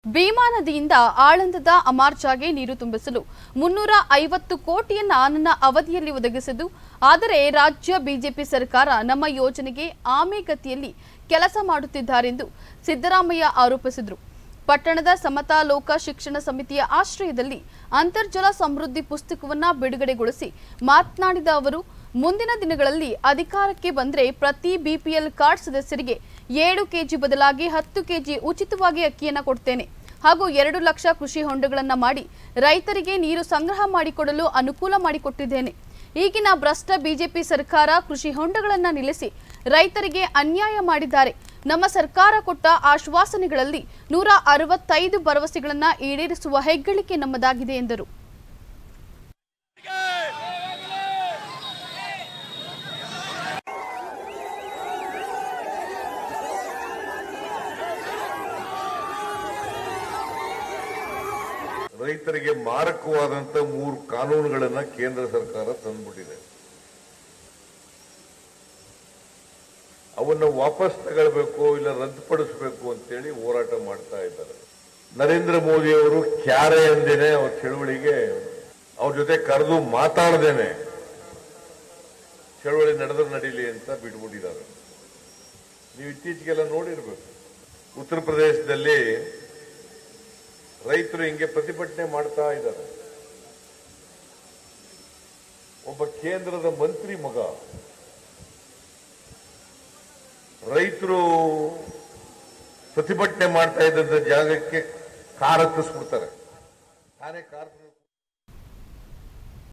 ಭೀಮಾ ನದಿಯಿಂದ ಆಳಂದದ ಅಮಾರ್ಜಾಗೆ ನೀರು ತುಂಬಿಸಲು 350 ಕೋಟಿಯನ್ನ ನನ್ನ ಅವಧಿಯಲ್ಲಿ ಒದಗಿಸಿದ್ದು, ಆದರೆ ರಾಜ್ಯ ಬಿಜೆಪಿ ಸರ್ಕಾರ ನಮ್ಮ ಯೋಜನೆಗೆ ಆಮೆಗತಿಯಲ್ಲಿ ಕೆಲಸ ಮಾಡುತ್ತಿದ್ದಾರೆಂದು ಸಿದ್ದರಾಮಯ್ಯ ಆರೋಪಿಸಿದರು. ಪಟ್ಟಣದ ಸಮತಾ ಲೋಕ ಶಿಕ್ಷಣ ಸಮಿತಿಯ ಆಶ್ರಯದಲ್ಲಿ ಅಂತರ್ಜಲ ಸಮೃದ್ಧಿ ಪುಸ್ತಕವನ್ನು ಬಿಡುಗಡೆಗೊಳಿಸಿ ಮಾತನಾಡಿದ ಅವರು, ಮುಂದಿನ ದಿನಗಳಲ್ಲಿ ಅಧಿಕಾರಕ್ಕೆ ಬಂದರೆ ಪ್ರತಿ ಬಿಪಿಎಲ್ ಕಾರ್ಡ್ ಸದಸ್ಯರಿಗೆ 7 ಕೆಜಿ ಬದಲಾಗಿ 10 ಕೆಜಿ ಉಚಿತವಾಗಿ ಅಕ್ಕಿಯನ್ನು ಕೊಡ್ತೇನೆ ಹಾಗೂ 2 ಲಕ್ಷ ಕೃಷಿ ಹೊಂಡಗಳನ್ನು ಮಾಡಿ ರೈತರಿಗೆ ನೀರು ಸಂಗ್ರಹ ಮಾಡಿಕೊಡಲು ಅನುಕೂಲ ಮಾಡಿಕೊಟ್ಟಿದ್ದೇನೆ. ಈಗಿನ ಭ್ರಷ್ಟ ಬಿಜೆಪಿ ಸರ್ಕಾರ ಕೃಷಿ ಹೊಂಡಗಳನ್ನು ನಿಲ್ಲಿಸಿ ರೈತರಿಗೆ ಅನ್ಯಾಯ ಮಾಡಿದ್ದಾರೆ. ನಮ್ಮ ಸರ್ಕಾರ ಕೊಟ್ಟ ಆಶ್ವಾಸನೆಗಳಲ್ಲಿ 165 ಭರವಸೆಗಳನ್ನು ಈಡೇರಿಸುವ ಹೆಗ್ಗಳಿಕೆ ನಮ್ಮದಾಗಿದೆ ಎಂದರು. ರೈತರಿಗೆ ಮಾರಕವಾದಂತ 3 ಕಾನೂನುಗಳನ್ನು ಕೇಂದ್ರ ಸರ್ಕಾರ ತಂದುಬಿಟ್ಟಿದೆ. ಅವನ್ನ ವಾಪಸ್ ತಗೊಳ್ಬೇಕು ಇಲ್ಲ ರದ್ದುಪಡಿಸಬೇಕು ಅಂತೇಳಿ ಹೋರಾಟ ಮಾಡ್ತಾ ಇದ್ದಾರೆ. ನರೇಂದ್ರ ಮೋದಿ ಅವರು ಕ್ಯಾರೆ ಎಂದೇನೆ ಅವ್ರ ಚಳವಳಿಗೆ ಅವ್ರ ಜೊತೆ ಕರೆದು ಮಾತಾಡದೇನೆ ಚಳವಳಿ ನಡೆದ್ರು ನಡೀಲಿ ಅಂತ ಬಿಟ್ಬಿಟ್ಟಿದ್ದಾರೆ. ನೀವು ಇತ್ತೀಚೆಗೆಲ್ಲ ನೋಡಿರ್ಬೇಕು, ಉತ್ತರ ಪ್ರದೇಶದಲ್ಲಿ ರೈತರು ಹಿಂಗೆ ಪ್ರತಿಭಟನೆ ಮಾಡ್ತಾ ಇದ್ದಾರೆ. ಒಬ್ಬ ಕೇಂದ್ರದ ಮಂತ್ರಿ ಮಗ ರೈತರು ಪ್ರತಿಭಟನೆ ಮಾಡ್ತಾ ಇದ್ದ ಜಾಗಕ್ಕೆ ಕಾರ್ ಹತ್ತಿಸ್ಬಿಡ್ತಾರೆ. ತಾನೇ ಕಾರ್